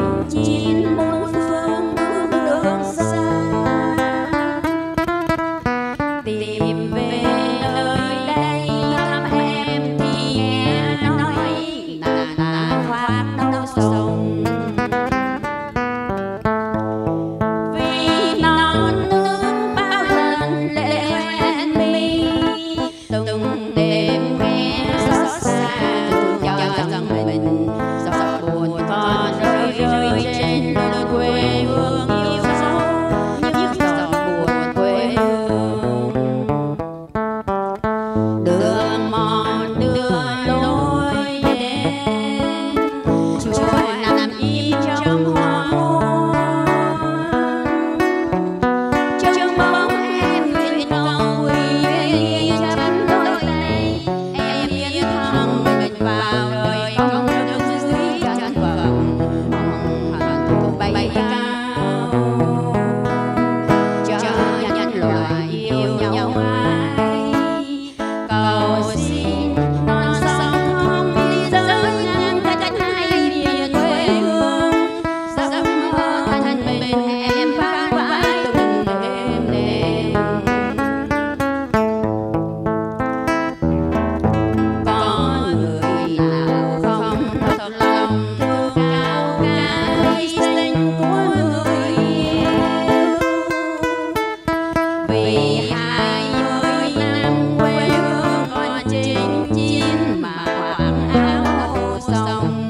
chinh bốn phương đường xa, tìm về nơi đây thăm em thì nghe nói nàng khoác nâu sông. Vì non nước bao lần lệ hoen mi, từng đêm nghe xót xa cho rằng mình giọt buồn còn rơi rơi trên nơi quê hương yêu dấu, những giọt buồn quê hương. Đường mòn đưa lối đến chùa nằm im trong hoa trong bóng em nguyện cầu quỳ yên chắp đôi tay, em yên thăng mình vào đời không đứng dưới chân vầng hồng hạnh bay cao, cho nhân loại yêu nhau mãi. Cầu xin non sông không biên giới ngăn cách hai miền quê hương, giấc mơ thanh bình em vang vãi từng đêm đêm. Có người nào không thật lòng thương cao cả hy sinh của người yêu, vì 20 năm quê hương còn chinh chiến mà quảng áo sông.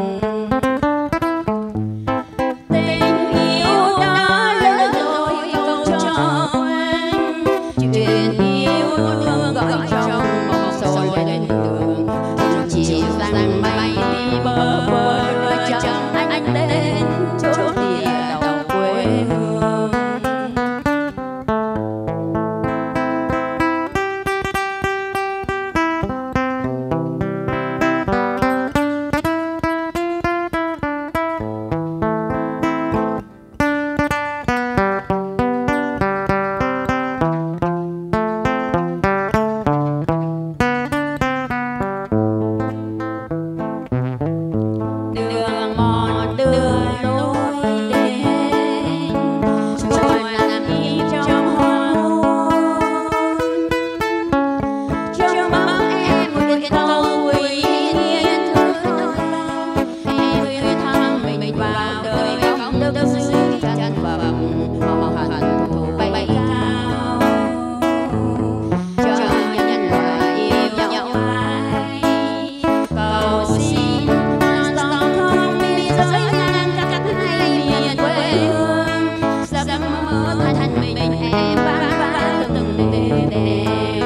Tình yêu đã lỡ lối câu cho quên, chuyện yêu thương gọi trong mộng sôi lên đường, rồi chiều rằng bay đi bơ vơ đưa chân anh đến chốn địa đầu quê hương. Đường mòn đưa lối đến chùa nằm im trong hoa trong bóng em nguyện cầu quỳ yên thương lòng, em nguyện thăng mình vào đời không đứng dưới chân vầng hồng hạnh bay cao, cho nhân loại yêu nhau mãi. Cầu xin non sông không biên giới ngăn cách hai miền quê hương, giấc mơ thanh bình em vang vang từng đêm đêm.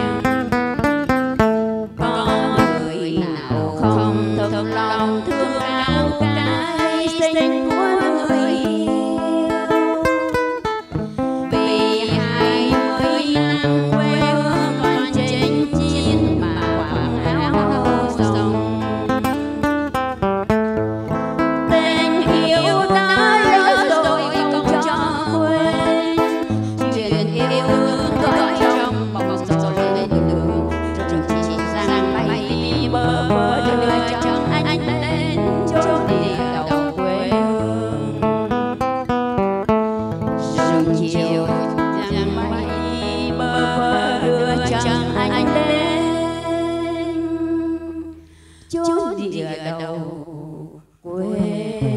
Có người nào không thật lòng thương cao cả hy sinh của người yêu, vì 20 năm quê hương còn chinh chiến mà quảng áo sông. Tình yêu đã lỡ rồi không cho quên, chuyện yêu thương gọi trong mộng sôi lên đường, rồi chỉ rằng bay đi bơ vơ đưa chân anh đến chốn địa đầu quê hương. Rồi chiều rằng bay đi bơ vơ đưa chân anh đến chốn địa đầu quê